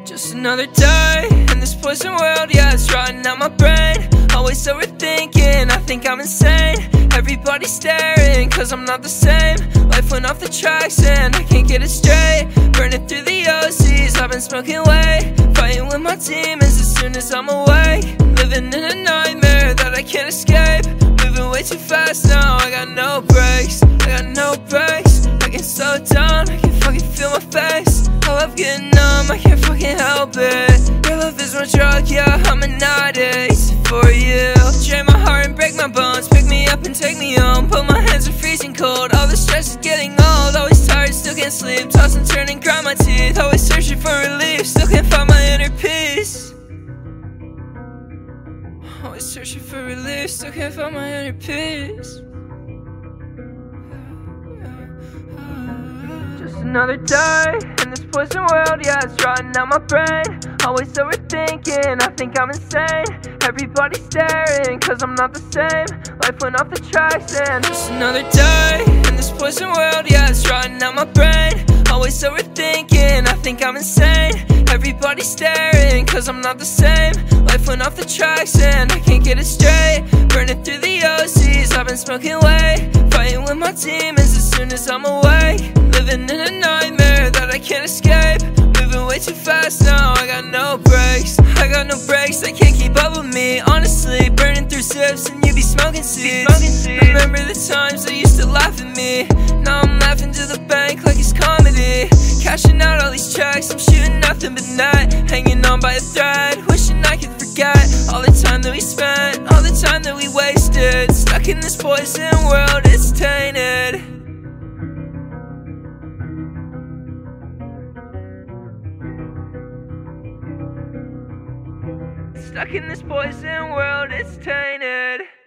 Just another day in this poison world, yeah, it's rotting out my brain. Always overthinking, I think I'm insane. Everybody's staring, cause I'm not the same. Life went off the tracks and I can't get it straight. Burning through the OCs, I've been smoking way. Fighting with my demons as soon as I'm awake. Living in a nightmare that I can't escape. Moving way too fast now, I got no brakes. I got no brakes. I get so down, I can fucking feel my face. I love getting numb, I can't fucking help it. Your love is my drug, yeah, I'm an addict for you. Drain my heart and break my bones. Pick me up and take me home. But my hands are freezing cold. All the stress is getting old. Always tired, still can't sleep. Toss and turn and grind my teeth. Always searching for relief. Still can't find my inner peace. Always searching for relief. Still can't find my inner peace. Just another day in this poison world, yeah, it's rotting out my brain. Always overthinking, I think I'm insane. Everybody's staring, cause I'm not the same. Life went off the tracks and just another day in this poison world, yeah, it's rotting out my brain. Always overthinking, I think I'm insane. Everybody's staring, cause I'm not the same. Life went off the tracks and I can't get it straight. Burning through the OCs, I've been smoking way. Fighting with my demons as soon as I'm awake. Living in a nightmare that I can't escape. Moving way too fast now, I got no brakes. I got no brakes, they can't keep up with me. Honestly, burning through zips and you be smoking seeds. Remember the times they used to laugh at me. Now I'm laughing to the bank like it's comedy. Cashing out all these checks, I'm shooting nothing but net. Hanging on by a thread, wishing I could forget all the time that we spent, all the time that we wasted. Stuck in this poison world, it's tainted. Stuck in this poison world, it's tainted.